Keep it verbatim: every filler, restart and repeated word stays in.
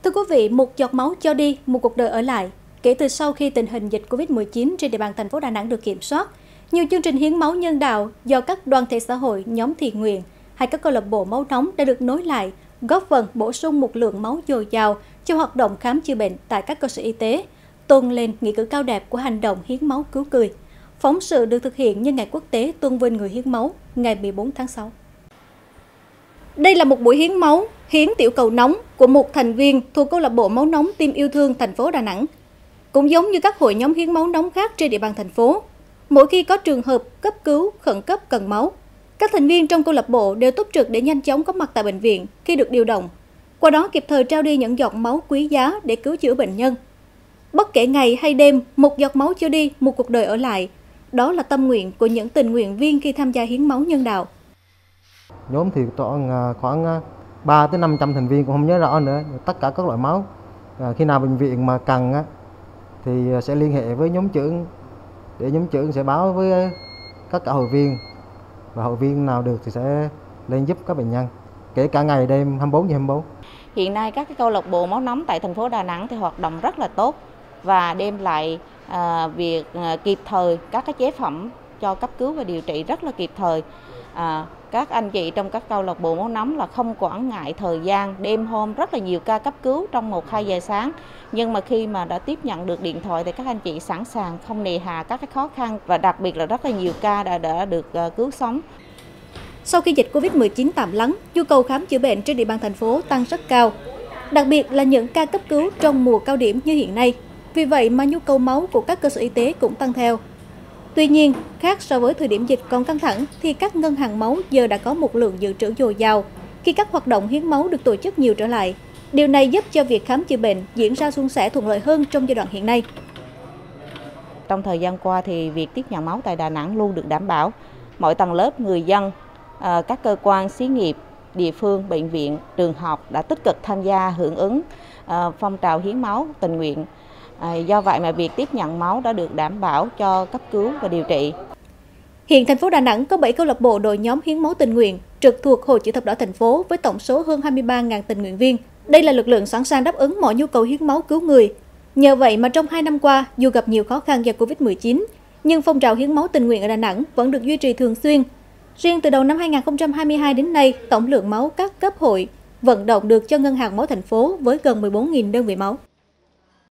Thưa quý vị, một giọt máu cho đi, một cuộc đời ở lại. Kể từ sau khi tình hình dịch Covid mười chín trên địa bàn thành phố Đà Nẵng được kiểm soát, nhiều chương trình hiến máu nhân đạo do các đoàn thể xã hội, nhóm thiện nguyện hay các câu lạc bộ máu nóng đã được nối lại, góp phần bổ sung một lượng máu dồi dào cho hoạt động khám chữa bệnh tại các cơ sở y tế, tôn lên nghĩa cử cao đẹp của hành động hiến máu cứu người. Phóng sự được thực hiện nhân ngày quốc tế tôn vinh người hiến máu ngày mười bốn tháng sáu. Đây là một buổi hiến máu, hiến tiểu cầu nóng của một thành viên thuộc câu lạc bộ máu nóng Tim Yêu Thương thành phố Đà Nẵng. Cũng giống như các hội nhóm hiến máu nóng khác trên địa bàn thành phố, mỗi khi có trường hợp cấp cứu khẩn cấp cần máu, các thành viên trong câu lạc bộ đều túc trực để nhanh chóng có mặt tại bệnh viện khi được điều động, qua đó kịp thời trao đi những giọt máu quý giá để cứu chữa bệnh nhân. Bất kể ngày hay đêm, một giọt máu cho đi, một cuộc đời ở lại. Đó là tâm nguyện của những tình nguyện viên khi tham gia hiến máu nhân đạo. Nhóm thì toàn khoảng ba tới năm trăm thành viên, cũng không nhớ rõ nữa, tất cả các loại máu. À, khi nào bệnh viện mà cần á, thì sẽ liên hệ với nhóm trưởng, để nhóm trưởng sẽ báo với tất cả hội viên, và hội viên nào được thì sẽ lên giúp các bệnh nhân, kể cả ngày đêm hai mươi bốn trên hai mươi bốn. Hiện nay các cái câu lạc bộ máu nóng tại thành phố Đà Nẵng thì hoạt động rất là tốt và đem lại à, việc à, kịp thời các cái chế phẩm cho cấp cứu và điều trị rất là kịp thời. À, các anh chị trong các câu lạc bộ máu nóng là không quản ngại thời gian, đêm hôm rất là nhiều ca cấp cứu trong một hai giờ sáng, nhưng mà khi mà đã tiếp nhận được điện thoại thì các anh chị sẵn sàng, không nề hà các cái khó khăn, và đặc biệt là rất là nhiều ca đã, đã được uh, cứu sống. Sau khi dịch Covid mười chín tạm lắng, nhu cầu khám chữa bệnh trên địa bàn thành phố tăng rất cao, đặc biệt là những ca cấp cứu trong mùa cao điểm như hiện nay. Vì vậy mà nhu cầu máu của các cơ sở y tế cũng tăng theo. Tuy nhiên, khác so với thời điểm dịch còn căng thẳng thì các ngân hàng máu giờ đã có một lượng dự trữ dồi dào khi các hoạt động hiến máu được tổ chức nhiều trở lại. Điều này giúp cho việc khám chữa bệnh diễn ra suôn sẻ, thuận lợi hơn trong giai đoạn hiện nay. Trong thời gian qua thì việc tiếp nhận máu tại Đà Nẵng luôn được đảm bảo. Mọi tầng lớp người dân, các cơ quan xí nghiệp, địa phương, bệnh viện, trường học đã tích cực tham gia hưởng ứng phong trào hiến máu tình nguyện. À, do vậy mà việc tiếp nhận máu đã được đảm bảo cho cấp cứu và điều trị. Hiện thành phố Đà Nẵng có bảy câu lạc bộ đội nhóm hiến máu tình nguyện trực thuộc Hội Chữ thập đỏ thành phố với tổng số hơn hai mươi ba nghìn tình nguyện viên. Đây là lực lượng sẵn sàng đáp ứng mọi nhu cầu hiến máu cứu người. Nhờ vậy mà trong hai năm qua, dù gặp nhiều khó khăn do Covid mười chín, nhưng phong trào hiến máu tình nguyện ở Đà Nẵng vẫn được duy trì thường xuyên. Riêng từ đầu năm hai nghìn không trăm hai mươi hai đến nay, tổng lượng máu các cấp hội vận động được cho Ngân hàng Máu thành phố với gần mười bốn nghìn đơn vị máu.